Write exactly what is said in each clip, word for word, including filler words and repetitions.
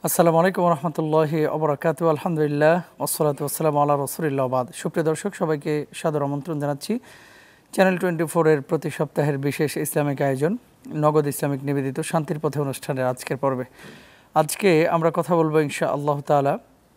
আসসালামু আলাইকুম রহমতুল্লাহি ওবরাকাতু। আলহামদুলিল্লাহ ওসসালাতু ওয়াসসালামু আলা রাসূলিল্লাহ বাদ। সুপ্রিয় দর্শক, সবাইকে সাদর আমন্ত্রণ জানাচ্ছি চ্যানেল টোয়েন্টি ফোরের প্রতি সপ্তাহের বিশেষ ইসলামিক আয়োজন নগদ ইসলামিক নিবেদিত শান্তির পথে অনুষ্ঠানের আজকের পর্বে। আজকে আমরা কথা বলবো ইনশা আল্লাহ তাআলা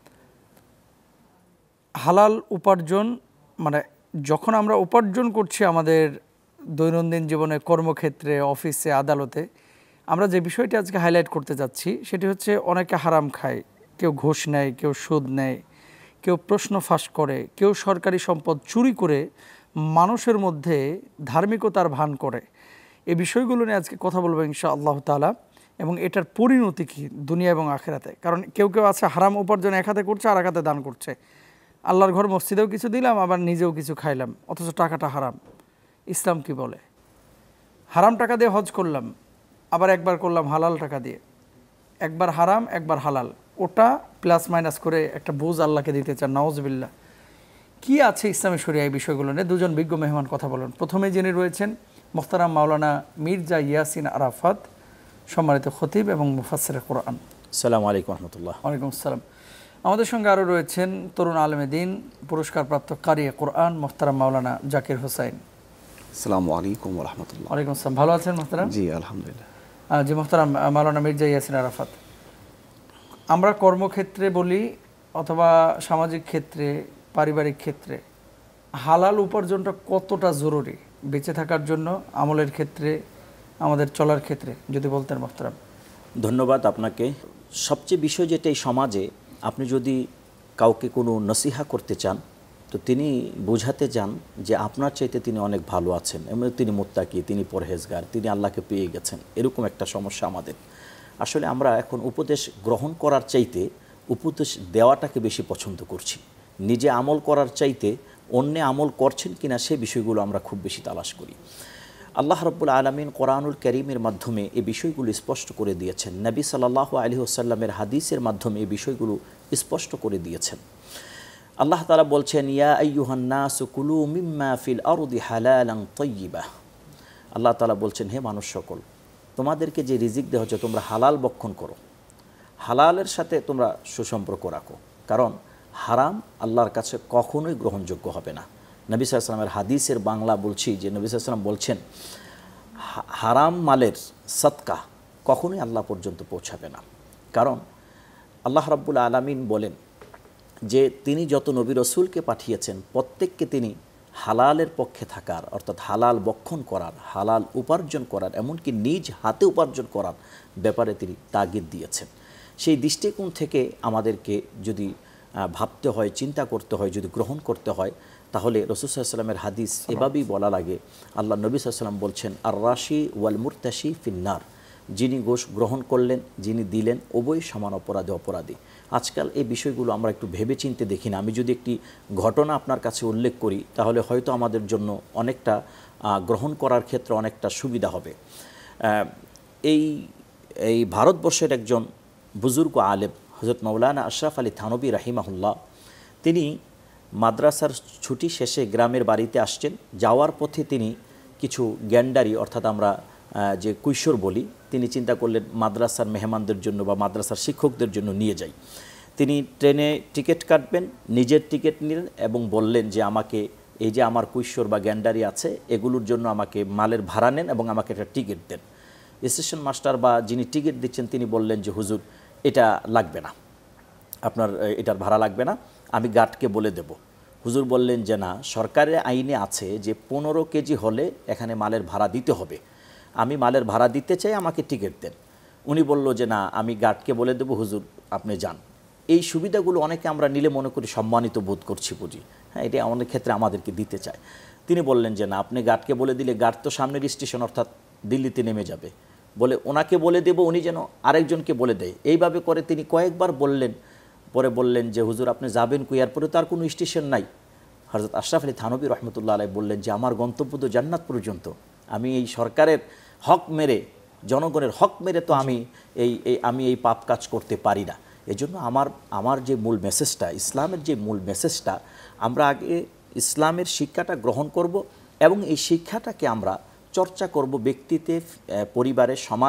হালাল উপার্জন, মানে যখন আমরা উপার্জন করছি আমাদের দৈনন্দিন জীবনে, কর্মক্ষেত্রে, অফিসে, আদালতে, আমরা যে বিষয়টি আজকে হাইলাইট করতে যাচ্ছি সেটি হচ্ছে অনেকে হারাম খায়, কেউ ঘুষ নেয়, কেউ সুদ নেয়, কেউ প্রশ্ন ফাঁস করে, কেউ সরকারি সম্পদ চুরি করে মানুষের মধ্যে ধার্মিকতার ভান করে। এই বিষয়গুলো নিয়ে আজকে কথা বলবো ইনশা আল্লাহ তাআলা, এবং এটার পরিণতি কী দুনিয়া এবং আখেরাতে। কারণ কেউ কেউ আছে হারাম উপার্জন এক হাতে করছে আর এক হাতে দান করছে। আল্লাহর ঘর মসজিদেও কিছু দিলাম, আবার নিজেও কিছু খাইলাম, অথচ টাকাটা হারাম। ইসলাম কি বলে? হারাম টাকা দিয়ে হজ করলাম, আবার একবার করলাম হালাল টাকা দিয়ে, একবার হারাম একবার হালাল, ওটা প্লাস মাইনাস করে একটা বুঝ আল্লাহকে দিতে চান, নাউজুবিল্লাহ। কি আছে ইসলামী শরিয়া এই বিষয়গুলো নিয়ে? দুজন বিজ্ঞ মেহমান কথা বলেন। প্রথমে যিনি রয়েছেন মোহতারাম মাওলানা মির্জা ইয়াসিন আরাফাত, সম্মানিত খতিব এবং মুফাসসিরে কোরআন। আসসালামু আলাইকুম রহমতুল্লাহ। ওয়ালাইকুম আসসালাম। আমাদের সঙ্গে আরও রয়েছেন তরুণ আলেমে দিন, পুরস্কারপ্রাপ্ত কারিয়ে কোরআন মোহতারাম মাওলানা জাকির হোসাইন। আসসালামু আলাইকুম রহমতুল্লাহ। ওয়ালাইকুম আসসালাম। ভালো আছেন মোহতারাম? জি আলহামদুলিল্লাহ। জি মোহতারাম মাওলানা মির্জা ইয়াসিন আরাফাত, আমরা কর্মক্ষেত্রে বলি অথবা সামাজিক ক্ষেত্রে, পারিবারিক ক্ষেত্রে হালাল উপার্জনটা কতটা জরুরি বেঁচে থাকার জন্য, আমলের ক্ষেত্রে, আমাদের চলার ক্ষেত্রে, যদি বলতেন মোহতারাম। ধন্যবাদ আপনাকে। সবচেয়ে বিষয় যেটা এই সমাজে, আপনি যদি কাউকে কোনো নসিহা করতে চান তো তিনি বোঝাতে চান যে আপনার চাইতে তিনি অনেক ভালো আছেন, এবং তিনি মুত্তাকি, তিনি পরহেজগার, তিনি আল্লাহকে পেয়ে গেছেন, এরকম একটা সমস্যা আমাদের। আসলে আমরা এখন উপদেশ গ্রহণ করার চাইতে উপদেশ দেওয়াটাকে বেশি পছন্দ করছি। নিজে আমল করার চাইতে অন্য আমল করছেন কিনা সে বিষয়গুলো আমরা খুব বেশি তালাশ করি। আল্লাহ রাব্বুল আলামিন কোরআনুল কারীমের মাধ্যমে এই বিষয়গুলো স্পষ্ট করে দিয়েছেন। নবী সাল্লাল্লাহু আলাইহি ওয়াসাল্লামের হাদিসের মাধ্যমে এই বিষয়গুলো স্পষ্ট করে দিয়েছেন। আল্লাহ তাআলা বলছেন, ইয়া আইয়ুহান নাসু কুলু মিম্মা ফিল আরদি হালালান তাইয়্যিবা। আল্লাহ তাআলা বলছেন, হে মানুষ সকল, তোমাদেরকে যে রিজিক দেওয়া হচ্ছে তোমরা হালাল ভক্ষণ করো, হালালের সাথে তোমরা সুসম্পর্ক রাখো, কারণ হারাম আল্লাহর কাছে কখনোই গ্রহণযোগ্য হবে না। নবী সাল্লাল্লাহু আলাইহি ওয়াসাল্লামের হাদিসের বাংলা বলছি যে নবী সাল্লাল্লাহু আলাইহি ওয়াসাল্লাম বলছেন, হারাম মালের সদকা কখনোই আল্লাহ পর্যন্ত পৌঁছাবে না। কারণ আল্লাহ রাব্বুল আলামিন বলেন যে তিনি যত নবী রসুলকে পাঠিয়েছেন প্রত্যেককে তিনি হালালের পক্ষে থাকার, অর্থাৎ হালাল ভক্ষণ করার, হালাল উপার্জন করার, এমনকি নিজ হাতে উপার্জন করার ব্যাপারে তিনি তাগিদ দিয়েছেন। সেই দৃষ্টিকোণ থেকে আমাদেরকে যদি ভাবতে হয়, চিন্তা করতে হয়, যদি গ্রহণ করতে হয়, তাহলে রাসূল সাল্লাল্লাহু আলাইহি ওয়াসাল্লামের হাদিস এভাবেই বলা লাগে। আল্লাহ নবী সাল্লাল্লাহু আলাইহি ওয়াসাল্লাম বলছেন, আর রাশি ওয়াল মুরতাশি ফিন্নার, যিনি ঘুষ গ্রহণ করলেন, যিনি দিলেন, উভয় সমান অপরাধী অপরাধী। আজকাল এই বিষয়গুলো আমরা একটু ভেবে চিনতে দেখি না। আমি যদি একটি ঘটনা আপনার কাছে উল্লেখ করি তাহলে হয়তো আমাদের জন্য অনেকটা গ্রহণ করার ক্ষেত্রে অনেকটা সুবিধা হবে। এই এই ভারতবর্ষের একজন বুজুর্গ আলেম হযরত মাওলানা আশরাফ আলী থানভী রাহিমাহুল্লাহ, তিনি মাদ্রাসার ছুটি শেষে গ্রামের বাড়িতে আসছেন। যাওয়ার পথে তিনি কিছু গ্যান্ডারি, অর্থাৎ আমরা যে কৈশোর বলি, তিনি চিন্তা করলেন মাদ্রাসার মেহমানদের জন্য বা মাদ্রাসার শিক্ষকদের জন্য নিয়ে যাই। তিনি ট্রেনে টিকিট কাটবেন, নিজের টিকিট নিলেন এবং বললেন যে আমাকে এই যে আমার কৈশোর বা গ্যান্ডারি আছে এগুলোর জন্য আমাকে মালের ভাড়া নেন এবং আমাকে একটা টিকিট দেন। স্টেশন মাস্টার বা যিনি টিকিট দিচ্ছেন তিনি বললেন যে হুজুর এটা লাগবে না, আপনার এটার ভাড়া লাগবে না, আমি গার্ডকে বলে দেব। হুজুর বললেন যে না, সরকারের আইনে আছে যে পনেরো কেজি হলে এখানে মালের ভাড়া দিতে হবে, আমি মালের ভাড়া দিতে চাই, আমাকে টিকিট দেন। উনি বলল যে না, আমি গার্ডকে বলে দেবো, হুজুর আপনি যান। এই সুবিধাগুলো অনেকে আমরা নিলে মনে করি সম্মানিত বোধ করছি, বুঝি, হ্যাঁ এটা অনেক ক্ষেত্রে আমাদেরকে দিতে চায়। তিনি বললেন যে না, আপনি গার্ডকে বলে দিলে গার্ড তো সামনের স্টেশন অর্থাৎ দিল্লিতে নেমে যাবে, বলে ওনাকে বলে দেব, উনি যেন আরেকজনকে বলে দেয়। এইভাবে করে তিনি কয়েকবার বললেন, পরে বললেন যে হুজুর আপনি যাবেন কই? এরপরে তার কোনো স্টেশন নাই। হযরত আশরাফ আলী থানভী রহমতুল্লাহ আলাইহি বললেন যে আমার গন্তব্য তো জান্নাত পর্যন্ত, আমি এই সরকারের হক মেরে, জনগণের হক মেরে তো আমি এই আমি এই পাপ কাজ করতে পারি না। এজন্য আমার আমার যে মূল মেসেজটা, ইসলামের যে মূল মেসেজটা, আমরা আগে ইসলামের শিক্ষাটা গ্রহণ করব এবং এই শিক্ষাটাকে আমরা চর্চা করব ব্যক্তিতে, পরিবারে, সমাজে,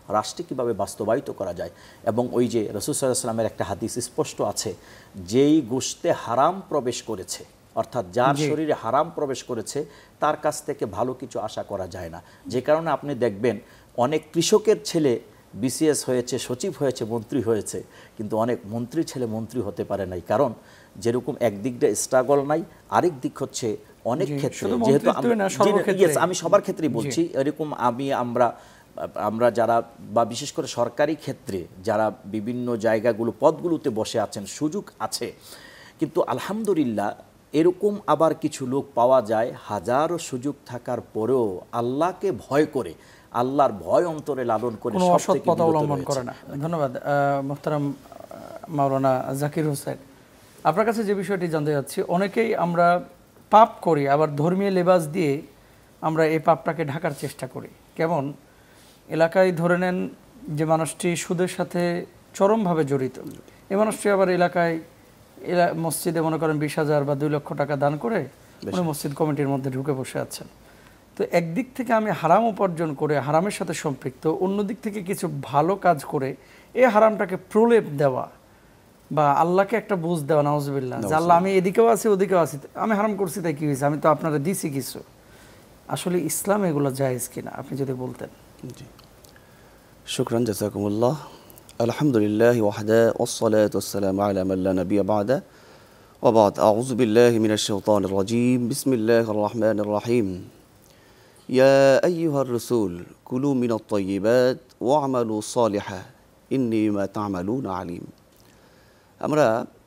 রাষ্ট্রে কীভাবে বাস্তবায়িত করা যায়। এবং ওই যে রাসূল সাল্লাল্লাহু আলাইহি ওয়াসাল্লামের একটা হাদিস স্পষ্ট আছে, যেই গোশতে হারাম প্রবেশ করেছে, অর্থাৎ যার শরীরে হারাম প্রবেশ করেছে তার কাছ থেকে ভালো কিছু আশা করা যায় না। যে কারণে আপনি দেখবেন অনেক কৃষকের ছেলে বিসিএস হয়েছে, সচিব হয়েছে, মন্ত্রী হয়েছে, কিন্তু অনেক মন্ত্রী ছেলে মন্ত্রী হতে পারে নাই। কারণ যেরকম একদিক দিয়ে স্ট্রাগল নাই, আরেক দিক হচ্ছে অনেক ক্ষেত্রে, যেহেতু আমি সবার ক্ষেত্রেই বলছি, এরকম আমি আমরা আমরা যারা বা বিশেষ করে সরকারি ক্ষেত্রে যারা বিভিন্ন জায়গাগুলো পদগুলোতে বসে আছেন, সুযোগ আছে, কিন্তু আলহামদুলিল্লাহ এরকম আবার কিছু লোক পাওয়া যায় হাজারো সুযোগ থাকার পরেও আল্লাহকে ভয় করে, আল্লাহর ভয় অন্তরে লালন করে সৎ পথ অবলম্বন করে না। ধন্যবাদ মোহতারাম মাওলানা জাকির হোসেন। আপনার কাছে যে বিষয়টি জানতে যাচ্ছি, অনেকেই আমরা পাপ করি, আবার ধর্মীয় লেবাস দিয়ে আমরা এই পাপটাকে ঢাকার চেষ্টা করি। কেমন? এলাকায় ধরে নেন যে মানুষটি সুদের সাথে চরমভাবে জড়িত, এই মানুষটি আবার এলাকায় মসজিদে মনে করেন বিশ হাজার বা দুই লক্ষ টাকা দান করে উনি মসজিদ কমিটির মধ্যে ঢুকে বসে আছেন। তো একদিক থেকে আমি হারাম উপার্জন করে হারামের সাথে সম্পৃক্ত, অন্যদিক থেকে কিছু ভালো কাজ করে এই হারামটাকে প্রলেপ দেওয়া বা আল্লাহকে একটা বুঝ দেওয়া, নাউজুবিল্লাহ, যে আল্লাহ আমি এদিকেও আছি ওদিকেও আছি, আমি হারাম করছি তাই কি হয়েছে, আমি তো আপনারা দিছি কিছু। আসলে ইসলাম এগুলো জায়েজ কিনা আপনি যদি বলতেন। জি, শুকরান, জাযাকুমুল্লাহ। আলহামদুলিল্লাহ ওয়াহদা ওয়াসসালাতু ওয়াসসালামু আলা মান লা নাবিয়্যা বা'দা ওয়া বা'দ। আউযু বিল্লাহি মিনাশ শাইতানির রাজীম। বিসমিল্লাহির রাহমানির রাহিম। ইয়া আইয়ুহার রাসূল কুলু মিনাত তাইয়্যিবাত ওয়া'মালু সালিহান ইন্নী বিমা তা'মালুনা আলীম। আমরা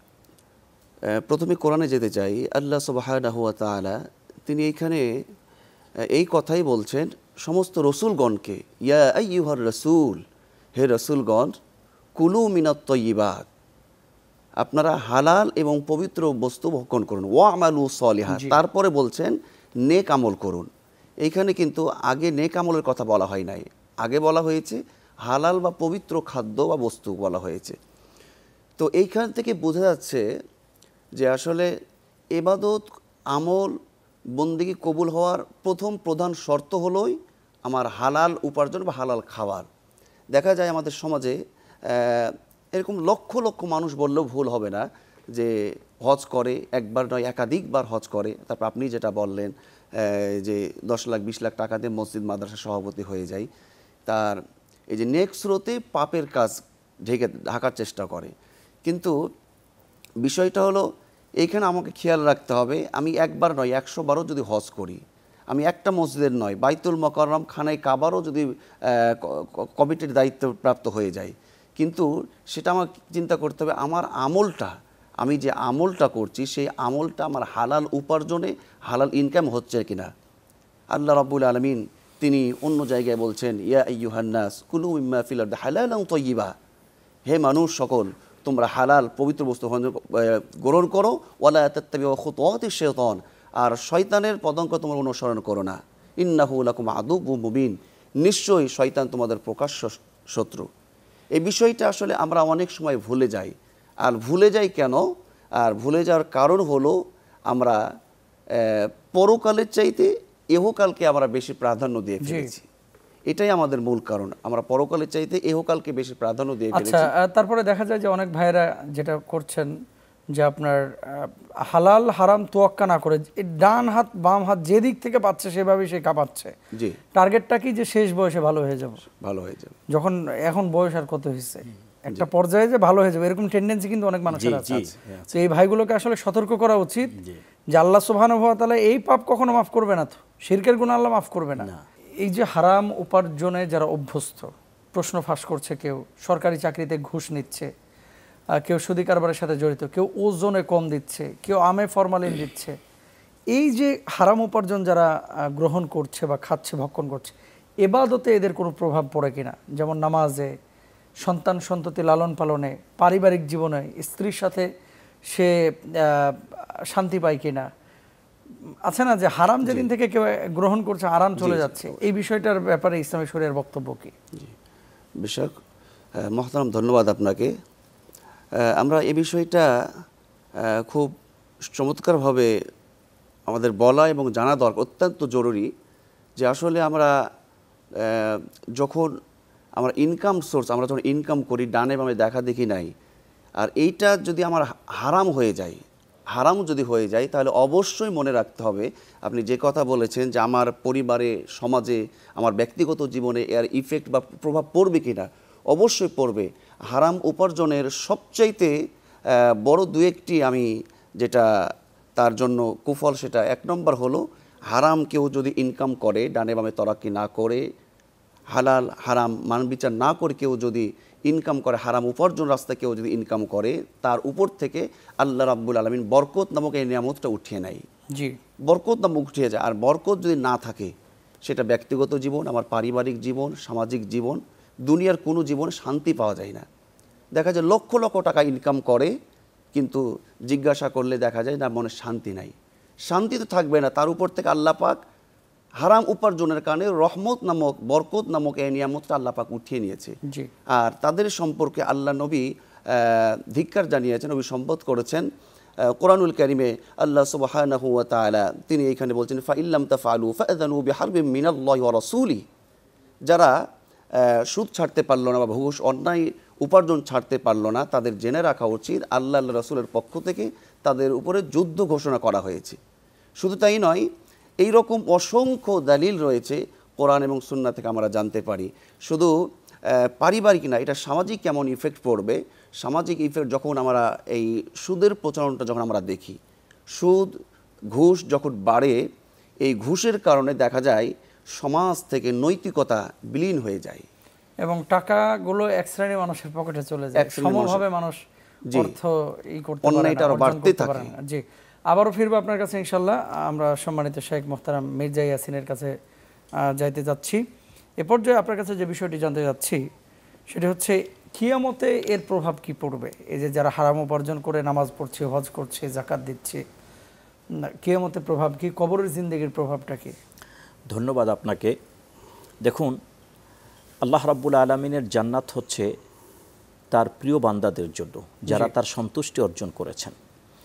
প্রথমে কোরআনে যেতে চাই। আল্লাহ সুবহানাহু ওয়া তাআলা তিনি এইখানে এই কথাই বলছেন সমস্ত রসুলগণকে, ইয়া আইয়ুহার রাসূল, হে রসুলগণ, কুলু মিনাত তাইয়্যিবাত, আপনারা হালাল এবং পবিত্র বস্তু ভক্ষণ করুন, ওয়া'মালু সালিহান, তারপরে বলছেন নেক আমল করুন। এইখানে কিন্তু আগে নেক আমলের কথা বলা হয় নাই, আগে বলা হয়েছে হালাল বা পবিত্র খাদ্য বা বস্তু বলা হয়েছে। তো এইখান থেকে বোঝা যাচ্ছে যে আসলে ইবাদত, আমল, বন্দেগী কবুল হওয়ার প্রথম প্রধান শর্ত হলোই আমার হালাল উপার্জন বা হালাল খাবার। দেখা যায় আমাদের সমাজে এরকম লক্ষ লক্ষ মানুষ বললেও ভুল হবে না যে হজ করে, একবার নয় একাধিকবার হজ করে। তারপর আপনি যেটা বললেন যে দশ লাখ বিশ লাখ টাকা দিয়ে মসজিদ মাদ্রাসা সভাপতি হয়ে যায়, তার এই যে নেক স্রোতে পাপের কাজ ঢেকে ঢাকার চেষ্টা করে। কিন্তু বিষয়টা হলো এইখানে আমাকে খেয়াল রাখতে হবে, আমি একবার নয় একশো বারও যদি হজ করি, আমি একটা মসজিদের নয় বাইতুল মোকাররম খানায় কাবারও যদি কমিটির দায়িত্বপ্রাপ্ত হয়ে যাই, কিন্তু সেটা আমার চিন্তা করতে হবে আমার আমলটা, আমি যে আমলটা করছি সেই আমলটা আমার হালাল উপার্জনে হালাল ইনকাম হচ্ছে কিনা। আল্লাহ রাব্বুল আলামিন তিনি অন্য জায়গায় বলছেন, ইয়া আইয়ুহান নাস কুলু মিম্মা ফিল আরদি হালালান তাইয়্যিবা, হে মানুষ সকল, তোমরা হালাল পবিত্র বস্তু গ্রহণ করো, ওয়ালা তাত্তাবিউ খুতুওয়াতিশ শাইতান, আর শয়তানের পদাঙ্ক তোমরা অনুসরণ করো না, ইন্নাহু লাকুম আদুউম মুবিন, নিশ্চয়ই শয়তান তোমাদের প্রকাশ্য শত্রু। এই বিষয়টা আসলে আমরা অনেক সময় ভুলে যাই। আর ভুলে যাই কেন? আর ভুলে যাওয়ার কারণ হলো আমরা পরকালের চাইতে ইহকালকে আমরা বেশি প্রাধান্য দিয়ে ফেলেছি। এটাই আমাদের মূল কারণ, আমরা পরকালের চাইতে ইহকালকে বেশি প্রাধান্য দিয়ে ফেলেছি। আচ্ছা, তারপরে দেখা যায় যে অনেক ভাইয়েরা যেটা করছেন যে আপনার হালাল হারাম তোয়াক্কা না করে ডান হাত বাম হাত যেদিক থেকে পাচ্ছে সেভাবেই সে কাঁপাচ্ছে। জি, টার্গেটটা কি যে শেষ বয়সে ভালো হয়ে যাব, ভালো হয়ে যাবে, যখন এখন বয়স আর কত হয়েছে একটা পর্যায়ে যে ভালো হয়ে যাবে, এরকম টেন্ডেন্সি কিন্তু অনেক মানুষের আছে। তো এই ভাইগুলোকে আসলে সতর্ক করা উচিত যে আল্লাহ সুবহানাহু ওয়া তাআলা এই পাপ কখনো মাফ করবে না, তো শিরকের গুনাহ আল্লাহ মাফ করবে না। এই যে হারাম উপার্জনে যারা অভ্যস্ত, প্রশ্ন ফাঁস করছে, কেউ সরকারি চাকরিতে ঘুষ নিচ্ছে, কেউ সুদি কারবারের সাথে জড়িত, কেউ ওজনে কম দিচ্ছে, কেউ আমে ফরমালিন দিচ্ছে, এই যে হারাম উপার্জন যারা গ্রহণ করছে বা খাচ্ছে, ভক্ষণ করছে, ইবাদতে এদের কোনো প্রভাব পড়ে কিনা? যেমন নামাজে, সন্তান সন্ততি লালন পালনে, পারিবারিক জীবনে স্ত্রীর সাথে সে শান্তি পায় কিনা? আছে না যে হারাম যেদিন থেকে কেউ গ্রহণ করছে আরাম চলে যাচ্ছে, এই বিষয়টার ব্যাপারে ইসলামী শরীয়তের বক্তব্য কি? বিষয় মহতারাম, ধন্যবাদ আপনাকে। আমরা এই বিষয়টা খুব চমৎকারভাবে আমাদের বলা এবং জানা দরকার, অত্যন্ত জরুরি, যে আসলে আমরা যখন আমার ইনকাম সোর্স, আমরা যখন ইনকাম করি ডানে বামে দেখা দেখি নাই, আর এইটা যদি আমার হারাম হয়ে যায়, হারাম যদি হয়ে যায় তাহলে অবশ্যই মনে রাখতে হবে আপনি যে কথা বলেছেন যে আমার পরিবারে, সমাজে, আমার ব্যক্তিগত জীবনে এর ইফেক্ট বা প্রভাব পড়বে কিনা, অবশ্যই পড়বে। হারাম উপার্জনের সবচাইতে বড় দু একটি আমি যেটা তার জন্য কুফল, সেটা এক নম্বর হলো হারাম কেউ যদি ইনকাম করে, ডানে বামে তরাক্কি না করে, হালাল হারাম মান বিচার না করে কেউ যদি ইনকাম করে, হারাম উপার্জন রাস্তায় কেউ যদি ইনকাম করে, তার উপর থেকে আল্লাহ রাব্বুল আলামিন বরকত নামক এই নিয়ামতটা উঠিয়ে নেয়। জি, বরকত নামক উঠিয়ে যায়। আর বরকত যদি না থাকে, সেটা ব্যক্তিগত জীবন, আমার পারিবারিক জীবন, সামাজিক জীবন, দুনিয়ার কোনো জীবনে শান্তি পাওয়া যায় না। দেখা যায় লক্ষ লক্ষ টাকা ইনকাম করে, কিন্তু জিজ্ঞাসা করলে দেখা যায় না, মনে শান্তি নাই। শান্তি তো থাকবে না, তার উপর থেকে আল্লাহ পাক হারাম উপার্জনের কারণে রহমত নামক, বরকত নামক এই নিয়ামতটা আল্লাহ পাক উঠিয়ে নিয়েছে। জি। আর তাদের সম্পর্কে আল্লাহ নবী ধিক্কার জানিয়েছেন, নবী সম্বোধ করেছেন কোরআনুল কারিমে। আল্লাহ সুবহানাহু ওয়া তাআলা তিনি এইখানে বলছেন, ফা ইল্লাম তাফআলু ফাআযানু বিহারবিম মিনাল্লাহি ওয়া রাসূলি। যারা সুদ ছাড়তে পারলো না বা ঘুষ অন্যায় উপার্জন ছাড়তে পারলো না, তাদের জেনে রাখা উচিত আল্লাহ আল্লাহ রাসূলের পক্ষ থেকে তাদের উপরে যুদ্ধ ঘোষণা করা হয়েছে। শুধু তাই নয়, এই রকম অসংখ্য দলিল রয়েছে কোরআন এবং সুন্নাহ থেকে আমরা জানতে পারি। শুধু পারিবারিক না, এটা সামাজিক কেমন ইফেক্ট পড়বে। সামাজিক ইফেক্ট যখন আমরা এই সুদের প্রচলনটা যখন আমরা দেখি, সুদ ঘুষ যখন বাড়ে, এই ঘুষের কারণে দেখা যায় সমাজ থেকে নৈতিকতা বিলীন হয়ে যায় এবং টাকাগুলো এক শ্রেণীর মানুষের পকেটে চলে যায়, সমভাবে মানুষ অর্থ ই করতে পারে না, আরো বাড়তে থাকে। জি, আবারও ফিরবো আপনার কাছে ইনশাল্লাহ। আমরা সম্মানিত শেখ মোহতারাম মির্জা ইয়াসিনের কাছে যাইতে যাচ্ছি। এ পর্যায়ে আপনার কাছে যে বিষয়টি জানতে যাচ্ছি সেটি হচ্ছে কিয়ামতে এর প্রভাব কি পড়বে। এই যে যারা হারাম উপার্জন করে নামাজ পড়ছে, হজ করছে, যাকাত দিচ্ছে, কিয়ামতে প্রভাব কি, কবরের জিন্দেগির প্রভাবটা কি? ধন্যবাদ আপনাকে। দেখুন, আল্লাহ রাব্বুল আলামিনের জান্নাত হচ্ছে তার প্রিয় বান্দাদের জন্য, যারা তার সন্তুষ্টি অর্জন করেছেন।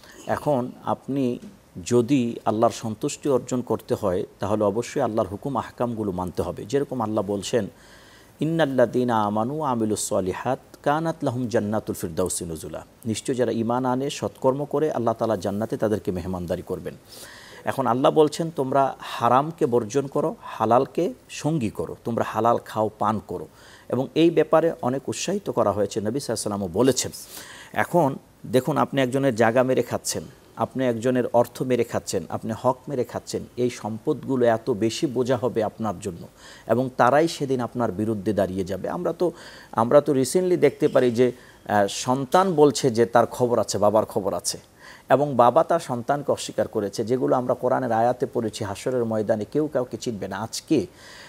এখন আপনি যদি আল্লাহর সন্তুষ্টি অর্জন করতে হয়, তাহলে অবশ্যই আল্লাহর হুকুম আহকামগুলো মানতে হবে। যেরকম আল্লাহ বলছেন, ইন্নাল্লাযীনা আমানু ওয়া আমিলুস সলিহাত কানাত লাহুম জান্নাতুল ফিরদাউসি নুজুলা। নিশ্চয় যারা ঈমান আনে, সৎকর্ম করে, আল্লাহ তাআলা জান্নাতে তাদেরকে মেহমানদারি করবেন। এখন আল্লাহ বলছেন, তোমরা হারামকে বর্জন করো, হালালকে সঙ্গী করো, তোমরা হালাল খাও, পান করো। এবং এই ব্যাপারে অনেক উৎসাহিত করা হয়েছে, নবী সাল্লাল্লাহু আলাইহি ওয়াসাল্লামও বলেছেন। এখন দেখুন, আপনি একজনের জায়গা মেরে খাচ্ছেন, আপনি একজনের অর্থ মেরে খাচ্ছেন, আপনি হক মেরে খাচ্ছেন, এই সম্পদগুলো এত বেশি বোঝা হবে আপনার জন্য, এবং তারাই সেদিন আপনার বিরুদ্ধে দাঁড়িয়ে যাবে। আমরা তো আমরা তো রিসেন্টলি দেখতে পারি যে সন্তান বলছে যে তার খবর আছে, বাবার খবর আছে, এবং বাবা তার সন্তানকে অস্বীকার করেছে, যেগুলো আমরা কোরআনের আয়াতে পড়েছি। হাসরের ময়দানে কেউ কাউকে চিনবে না। আজকে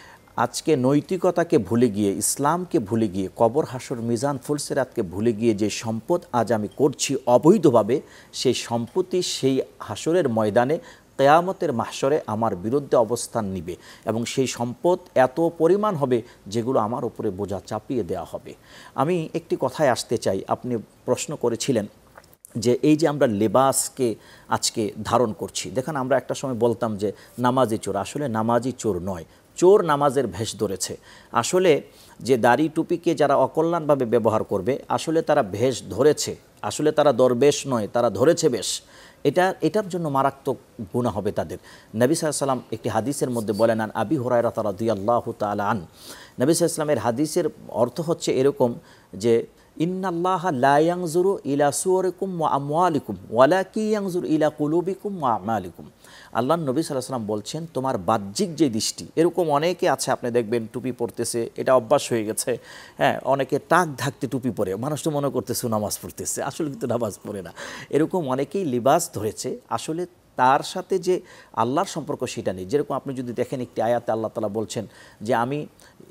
আজকে নৈতিকতাকে ভুলে গিয়ে, ইসলামকে ভুলে গিয়ে, কবর, হাসর, মিজান, ফুলসিরাতকে ভুলে গিয়ে যে সম্পদ আজ আমি করছি অবৈধভাবে, সেই সম্পত্তি সেই হাসরের ময়দানে, কিয়ামতের মাহশরে আমার বিরুদ্ধে অবস্থান নিবে, এবং সেই সম্পদ এত পরিমাণ হবে যেগুলো আমার উপরে বোঝা চাপিয়ে দেওয়া হবে। আমি একটি কথায় আসতে চাই। আপনি প্রশ্ন করেছিলেন যে এই যে আমরা লেবাসকে আজকে ধারণ করছি, দেখেন আমরা একটা সময় বলতাম যে নামাজি চোর। আসলে নামাজি চোর নয়, চোর নামাজের ভেষ ধরেছে। আসলে যে দাড়ি টুপিকে যারা অকল্যাণভাবে ব্যবহার করবে, আসলে তারা ভেষ ধরেছে, আসলে তারা দরবেশ নয়, তারা ধরেছে বেশ। এটা এটার জন্য মারাত্মক গুনাহ হবে তাদের। নবী সাল্লাল্লাহু আলাইহি ওয়াসাল্লাম একটি হাদিসের মধ্যে বলেন, আন আবি হুরায়রা রাদিয়াল্লাহু তাআলা আন, নবী সাল্লাল্লাহু আলাইহি ওয়াসাল্লামের হাদিসের অর্থ হচ্ছে এরকম যে, ইন্নাল্লাহা লা ইয়ানজুরু ইলা সুওয়ারিকুম ওয়া আমওয়ালিকুম ওয়ালাকিন ইয়ানজুরু ইলা কুলুবিকুম ওয়া আমালিকুম। আল্লাহ নবী সাল্লাল্লাহু আলাইহি ওয়াসাল্লাম বলছেন, তোমার বাহ্যিক যে দৃষ্টি, এরকম অনেকে আছে, আপনি দেখবেন টুপি পরতেছে, এটা অভ্যাস হয়ে গেছে। হ্যাঁ, অনেকে টাক ঢাকতে টুপি পরে, মানুষ তো মনে করতেছে নামাজ পড়তেছে, আসলে কিন্তু নামাজ পড়ে না। এরকম অনেকেই লিবাস ধরেছে, আসলে তার সাথে যে আল্লাহর সম্পর্ক সেটা নেই। যেরকম আপনি যদি দেখেন একটি আয়াতে আল্লাহ তাআলা বলছেন যে, আমি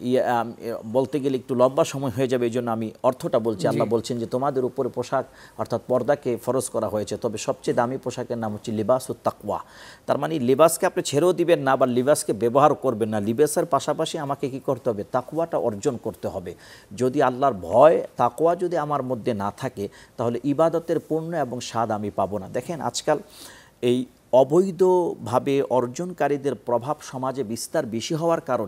বলতে গেলে একটু লম্বা সময় হয়ে যাবে, এই জন্য আমি অর্থটা বলছি। আল্লাহ বলছেন যে তোমাদের উপরে পোশাক অর্থাৎ পর্দাকে ফরজ করা হয়েছে, তবে সবচেয়ে দামি পোশাকের নাম হচ্ছে লিবাসুত তাকওয়া। তার মানে লিবাসকে আপনি ছেড়েও দিবেন না, বা লিবাসকে ব্যবহার করবেন না। লিবাসের পাশাপাশি আমাকে কি করতে হবে? তাকওয়াটা অর্জন করতে হবে। যদি আল্লাহর ভয়, তাকওয়া যদি আমার মধ্যে না থাকে, তাহলে ইবাদতের পূর্ণ এবং স্বাদ আমি পাবো না। দেখেন আজকাল এই অবৈধভাবে অর্জনকারীদের প্রভাব সমাজে বিস্তার বেশি হওয়ার কারণে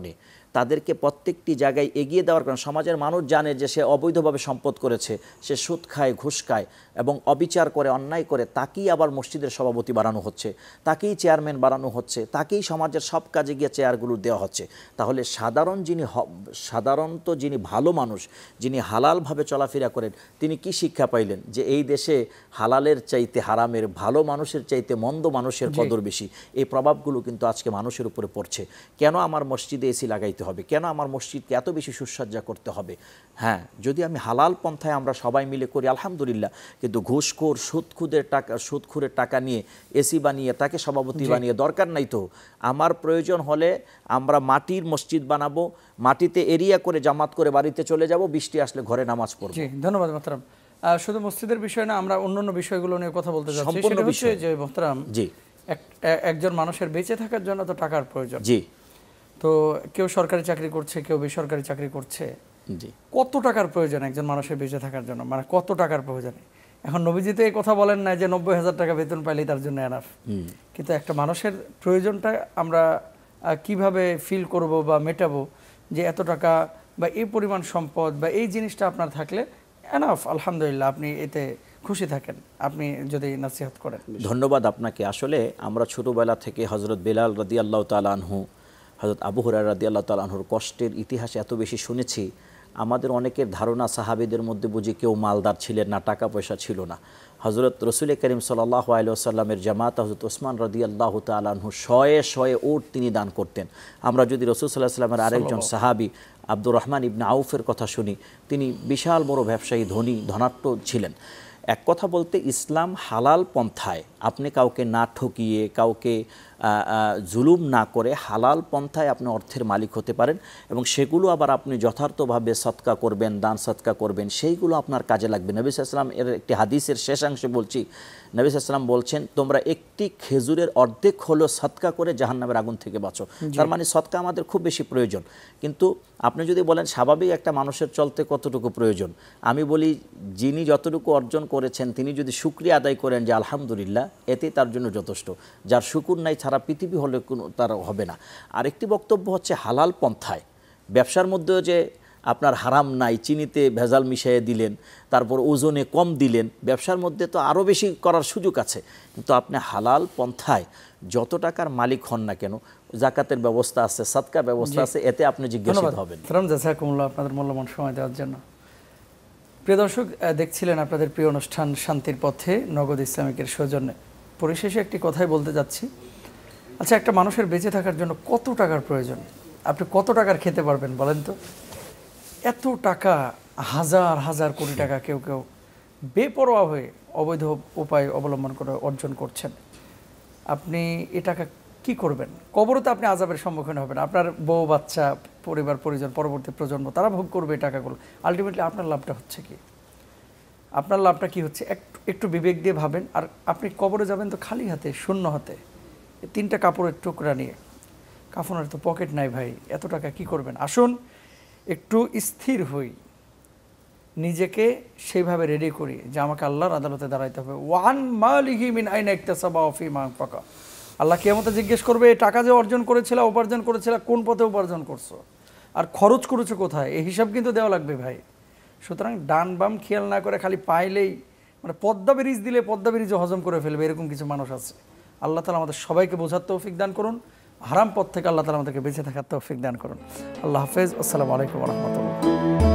তাদেরকে প্রত্যেকটি জায়গায় এগিয়ে দেওয়ার কারণে সমাজের মানুষ জানে যে সে অবৈধভাবে সম্পদ করেছে, সে সুদ খায়, ঘুষ খায় এবং অবিচার করে, অন্যায় করে, তাকেই আবার মসজিদের সভাপতি বানানো হচ্ছে, তাকেই চেয়ারম্যান বানানো হচ্ছে, তাকেই সমাজের সব কাজে গিয়ে চেয়ারগুলো দেওয়া হচ্ছে। তাহলে সাধারণ যিনি সাধারণত যিনি ভালো মানুষ, যিনি হালালভাবে চলাফেরা করেন, তিনি কি শিক্ষা পাইলেন? যে এই দেশে হালালের চাইতে হারামের, ভালো মানুষের চাইতে মন্দ মানুষের কদর বেশি। এই প্রভাবগুলো কিন্তু আজকে মানুষের উপরে পড়ছে। কেন আমার মসজিদে এসি লাগাইতে হবে? কেন আমার মসজিদকে এত বেশি সুসজ্জা করতে হবে? হ্যাঁ, যদি আমি হালাল পন্থায় আমরা সবাই মিলে করি আলহামদুলিল্লাহ, কিন্তু ঘুষখোর, সুদখুদের টাকা সুদখুরের টাকা নিয়ে এসি বানিয়ে তাকে সভাপতি বানিয়ে দরকার নাই তো। আমার প্রয়োজন হলে আমরা মাটির মসজিদ বানাবো, মাটিতে এরিয়া করে জামাত করে বাড়িতে চলে যাব, বৃষ্টি আসলে ঘরে নামাজ পড়ব। জি, ধন্যবাদ মোহতারাম। শুধু মসজিদের বিষয় না, আমরা অন্যান্য বিষয়গুলো নিয়ে কথা বলতে যাচ্ছি। সেটা হচ্ছে যে মোহতারাম, জি, একজন মানুষের বেঁচে থাকার জন্য তো টাকার প্রয়োজন। জি, তো কেউ সরকারি চাকরি করছে, কেউ বেসরকারি চাকরি করছে। জি, কত টাকার প্রয়োজন একজন মানুষের বেঁচে থাকার জন্য? মানে কত টাকার প্রয়োজন? এখন নবীজি তো এই কথা বলেন না যে নব্বই হাজার টাকা বেতন পাইলেই তার জন্য এনাফ। কিন্তু একটা মানুষের প্রয়োজনটা আমরা কিভাবে ফিল করব বা মেটাবো, যে এত টাকা বা এই পরিমাণ সম্পদ বা এই জিনিসটা আপনার থাকলে এনাফ, আলহামদুলিল্লাহ, আপনি এতে খুশি থাকেন, আপনি যদি নসিহত করেন। ধন্যবাদ আপনাকে। আসলে আমরা ছোটোবেলা থেকে হজরত বেলাল রাদিয়াল্লাহু তাআলা আনহু, হজরত আবু হুরায়রা রাদিয়াল্লাহু তাআলা আনহুর কষ্টের ইতিহাস এত বেশি শুনেছি, আমাদের অনেকের ধারণা সাহাবীদের মধ্যে বুঝি কেউ মালদার ছিলেন না, টাকা পয়সা ছিল না। হজরত রসুল করিম সাল্লাল্লাহু আলাইহি ওয়াসাল্লামের জামাত হজরত ওসমান রাদিয়াল্লাহু তাআলা আনহু শয়ে শয়ে উট তিনি দান করতেন। আমরা যদি রসুল সাল্লাল্লাহু আলাইহি ওয়াসাল্লামের আরেকজন সাহাবী আব্দুর রহমান ইবনে আউফের কথা শুনি, তিনি বিশাল বড় ব্যবসায়ী, ধনী, ধনাঢ্য ছিলেন। এক কথা বলতে ইসলাম হালাল পন্থায়, আপনি কাউকে না ঠকিয়ে, কাউকে জুলুম না করে হালাল পন্থায় আপনি অর্থের মালিক হতে পারেন এবং সেগুলো আবার আপনি যথার্থভাবে সৎকা করবেন, দান সৎকা করবেন, সেইগুলো আপনার কাজে লাগবে। নবী সাল্লাল্লাহু আলাইহি ওয়াসাল্লাম এর একটি হাদিসের শেষাংশে বলছি, নবী সাল্লাল্লাহু আলাইহি ওয়াসাল্লাম বলছেন, তোমরা একটি খেজুরের অর্ধেক হলো সৎকা করে জাহান্নামের আগুন থেকে বাঁচো। তার মানে সৎকা আমাদের খুব বেশি প্রয়োজন। কিন্তু আপনি যদি বলেন স্বাভাবিক একটা মানুষের চলতে কতটুকু প্রয়োজন, আমি বলি যিনি যতটুকু অর্জন করেছেন তিনি যদি শুকরিয়া আদায় করেন যে আলহামদুলিল্লাহ, এতে তার জন্য যথেষ্ট। যার শুকুর নাই সারা পৃথিবী হলে কোনো তার হবে না। আরেকটি বক্তব্য হচ্ছে হালাল পন্থায় ব্যবসার মধ্যেও যে আপনার হারাম নাই, চিনিতে ভেজাল মিশিয়ে দিলেন, তারপর ওজনে কম দিলেন, ব্যবসার মধ্যে তো আরও বেশি করার সুযোগ আছে। কিন্তু আপনি হালাল পন্থায় যত টাকার মালিক হন না কেন, জাকাতের ব্যবস্থা আছে, সাদকা ব্যবস্থা আছে, এতে আপনি জিজ্ঞাসিত হবেন। জাযাকুমুল্লাহ আপনাদের মূল্যবান সময় দেওয়ার জন্য। প্রিয় দর্শক, দেখছিলেন আপনাদের প্রিয় অনুষ্ঠান শান্তির পথে নগদ ইসলামিকের সৌজন্যে। পরিশেষে একটি কথাই বলতে যাচ্ছি। আচ্ছা, একটা মানুষের বেঁচে থাকার জন্য কত টাকার প্রয়োজন? আপনি কত টাকার খেতে পারবেন বলেন তো? এত টাকা, হাজার হাজার কোটি টাকা কেউ কেউ বেপরোয়া হয়ে অবৈধ উপায় অবলম্বন করে অর্জন করছেন। আপনি এ টাকা কি করবেন? কবরে তো আপনি আযাবের সম্মুখীন হবেন, আপনার বউ বাচ্চা, পরিবার পরিজন, পরবর্তী প্রজন্ম তারা ভোগ করবে এই টাকাগুলো। আলটিমেটলি আপনার লাভটা হচ্ছে কি? আপনার লাভটা কি হচ্ছে? একটু একটু বিবেক দিয়ে ভাবেন। আর আপনি কবরে যাবেন তো খালি হাতে, শূন্য হাতে, তিনটা কাপড়ের টুকরা নিয়ে। কাফনের তো পকেট নাই ভাই, এত টাকা কি করবেন? আসুন একটু স্থির হই, নিজেকে সেইভাবে রেডি করি যে আমাকে আল্লাহর আদালতে দাঁড়াইতে হবে। ওয়ান মালিহি মিন আইনা ইকতাসাবা ওয়া ফীমা আনফাকা। আল্লাহ কিয়ামতে জিজ্ঞেস করবে, এই টাকা যে অর্জন করেছিলা, উপার্জন করেছিলা, কোন পথে উপার্জন করছো আর খরচ করেছো কোথায়, এই হিসাব কিন্তু দেওয়া লাগবে ভাই। সুতরাং ডান বাম খেয়াল না করে খালি পাইলেই, মানে পদ্মা ব্রিজ দিলে পদ্মা ব্রিজও হজম করে ফেলবে, এরকম কিছু মানুষ আছে। আল্লাহ তাআলা আমাদের সবাইকে বোঝার তৌফিক দান করুন, হারাম পথ থেকে আল্লাহ তাআলা আমাদেরকে বেঁচে থাকার তৌফিক দান করুন। আল্লাহ হাফেজ। আসসালামু আলাইকুম ওয়া রাহমাতুল্লাহ।